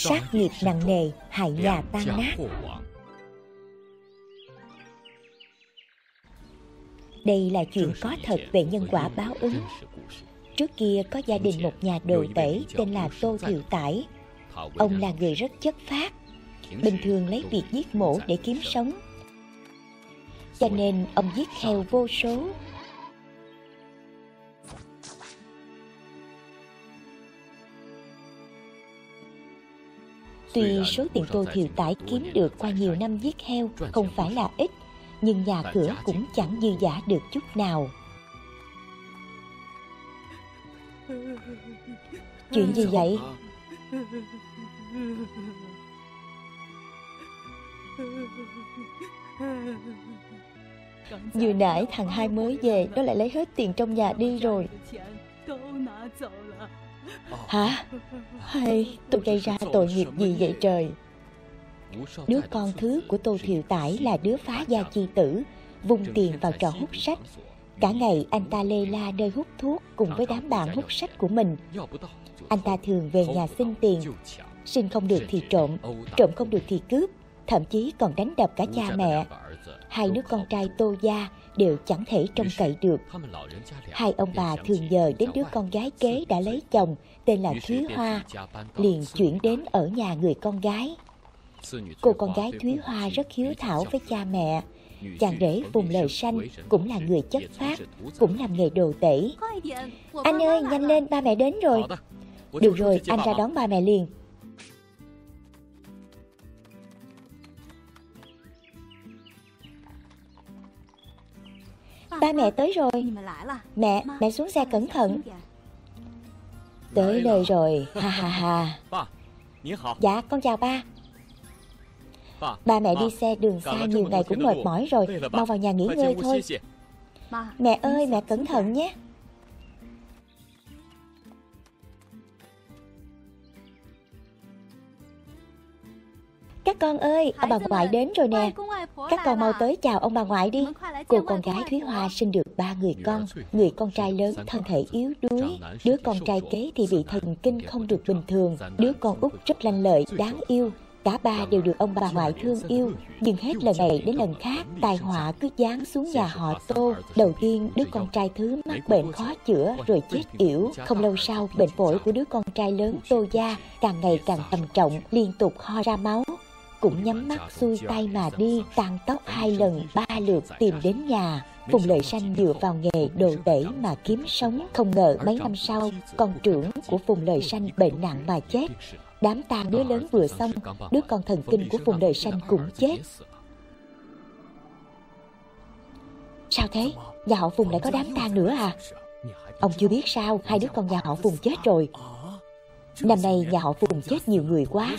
sát nghiệp nặng nề, hại nhà tan nát. Đây là chuyện có thật về nhân quả báo ứng. Trước kia có gia đình một nhà đồ tể tên là Tô Thiệu Tải. Ông là người rất chất phác, bình thường lấy việc giết mổ để kiếm sống, cho nên ông giết heo vô số. Tuy số tiền Tô Thiệu Tải kiếm được qua nhiều năm giết heo không phải là ít, nhưng nhà cửa cũng chẳng dư dả được chút nào. Chuyện gì vậy? Vừa nãy thằng hai mới về, nó lại lấy hết tiền trong nhà đi rồi. Hả? Hay tôi gây ra tội nghiệp gì vậy trời? Đứa con thứ của Tô Thiệu Tải là đứa phá gia chi tử, vung tiền vào trò hút sách. Cả ngày anh ta lê la nơi hút thuốc cùng với đám bạn hút sách của mình. Anh ta thường về nhà xin tiền, xin không được thì trộm, trộm không được thì cướp, thậm chí còn đánh đập cả cha mẹ. Hai đứa con trai Tô gia đều chẳng thể trông cậy được. Hai ông bà thường nhờ đến đứa con gái kế đã lấy chồng tên là Thúy Hoa, liền chuyển đến ở nhà người con gái. Cô con gái Thúy Hoa rất hiếu thảo với cha mẹ. Chàng rể Phùng Lời Sanh cũng là người chất phác, cũng làm nghề đồ tể. Anh ơi, nhanh lên, ba mẹ đến rồi. Được rồi, anh ra đón ba mẹ liền. Ba mẹ tới rồi. Mẹ xuống xe cẩn thận. Tới nơi rồi, ha ha ha. Dạ, con chào ba. Ba mẹ đi xe đường xa nhiều ngày cũng mệt mỏi rồi, mau vào nhà nghỉ ngơi thôi. Mẹ ơi, mẹ cẩn thận nhé. Các con ơi, ông bà ngoại đến rồi nè. Các con mau tới chào ông bà ngoại đi. Cô con gái Thúy Hoa sinh được 3 người con. Người con trai lớn thân thể yếu đuối, đứa con trai kế thì bị thần kinh không được bình thường, đứa con út rất lanh lợi, đáng yêu. Cả ba đều được ông bà ngoại thương yêu. Nhưng hết lần này đến lần khác, tai họa cứ giáng xuống nhà họ Tô. Đầu tiên đứa con trai thứ mắc bệnh khó chữa rồi chết yểu. Không lâu sau, bệnh phổi của đứa con trai lớn Tô gia càng ngày càng trầm trọng, liên tục ho ra máu. Cũng nhắm mắt xuôi tay mà đi, tàn tóc 2 lần 3 lượt tìm đến nhà. Phùng Lợi Sanh dựa vào nghề đồ tể mà kiếm sống. Không ngờ mấy năm sau, con trưởng của Phùng Lợi Sanh bệnh nặng mà chết. Đám tang đứa lớn vừa xong, đứa con thần kinh của Phùng Lợi Sanh cũng chết. Sao thế? Nhà họ Phùng lại có đám tang nữa à? Ông chưa biết sao, 2 đứa con nhà họ Phùng chết rồi. Năm nay nhà họ Phùng chết nhiều người quá.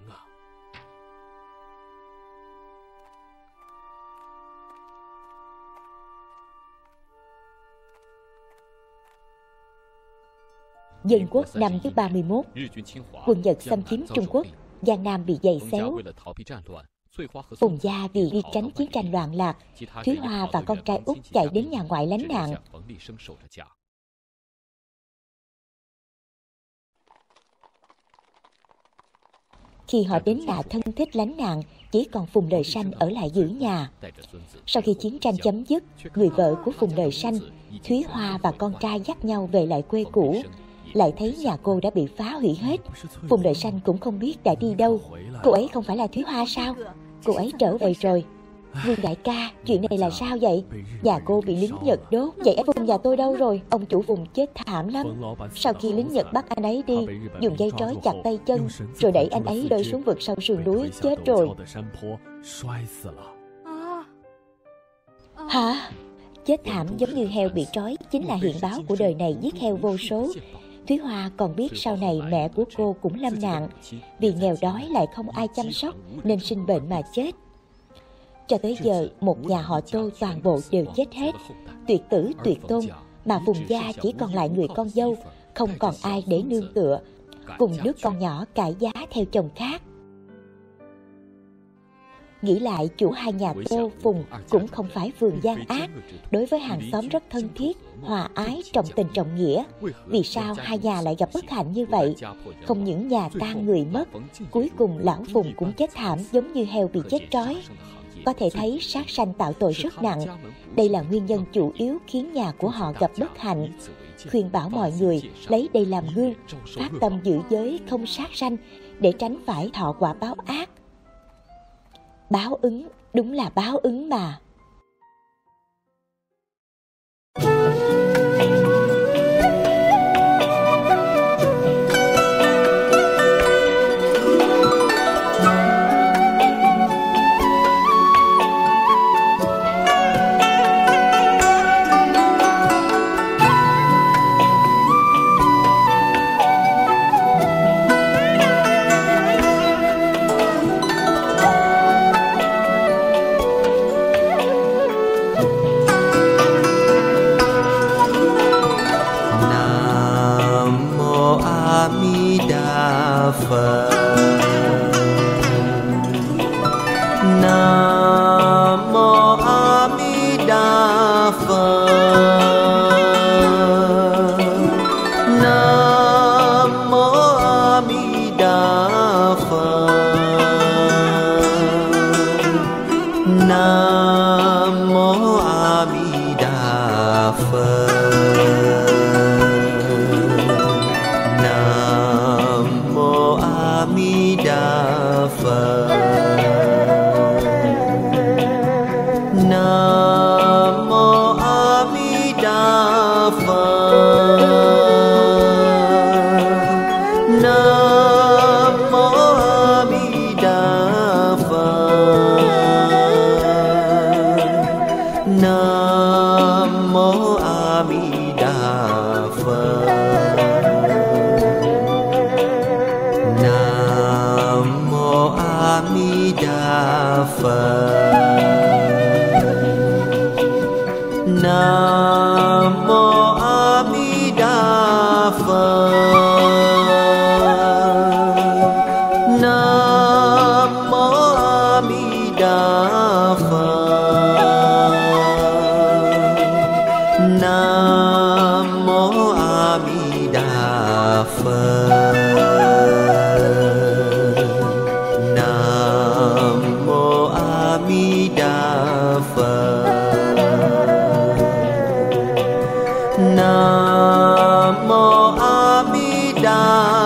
Dân quốc năm thứ 31, quân Nhật xâm chiếm Trung Quốc, Giang Nam bị giày xéo. Phùng gia vì đi tránh chiến tranh loạn lạc, Thúy Hoa và con trai út chạy đến nhà ngoại lánh nạn. Khi họ đến nhà thân thích lánh nạn, chỉ còn Phùng Lợi Sanh ở lại giữ nhà. Sau khi chiến tranh chấm dứt, người vợ của Phùng Lợi Sanh, Thúy Hoa và con trai dắt nhau về lại quê cũ. Lại thấy nhà cô đã bị phá hủy hết. Phùng Lợi Sanh cũng không biết đã đi đâu. Cô ấy không phải là Thúy Hoa sao? Cô ấy trở về rồi. Vương đại ca, chuyện này là sao vậy? Nhà cô bị lính Nhật đốt. Vậy anh Phùng nhà tôi đâu rồi? Ông chủ Phùng chết thảm lắm. Sau khi lính Nhật bắt anh ấy đi, dùng dây trói chặt tay chân, rồi đẩy anh ấy rơi xuống vực sau sườn núi, chết rồi. Hả? Chết thảm giống như heo bị trói chính là hiện báo của đời này giết heo vô số. Thúy Hoa còn biết sau này mẹ của cô cũng lâm nạn. Vì nghèo đói lại không ai chăm sóc nên sinh bệnh mà chết. Cho tới giờ một nhà họ Tô toàn bộ đều chết hết, tuyệt tử tuyệt tôn, mà Phùng gia chỉ còn lại người con dâu, không còn ai để nương tựa, cùng đứa con nhỏ cãi giá theo chồng khác. Nghĩ lại, chủ hai nhà Tô, Phùng cũng không phải vườn gian ác, đối với hàng xóm rất thân thiết, hòa ái, trọng tình trọng nghĩa. Vì sao hai nhà lại gặp bất hạnh như vậy? Không những nhà tan người mất, cuối cùng lão Phùng cũng chết thảm giống như heo bị chết trói. Có thể thấy sát sanh tạo tội rất nặng. Đây là nguyên nhân chủ yếu khiến nhà của họ gặp bất hạnh. Khuyên bảo mọi người lấy đây làm gương, phát tâm giữ giới không sát sanh để tránh phải thọ quả báo ác. Báo ứng, đúng là báo ứng mà. Nam mô A Di Đà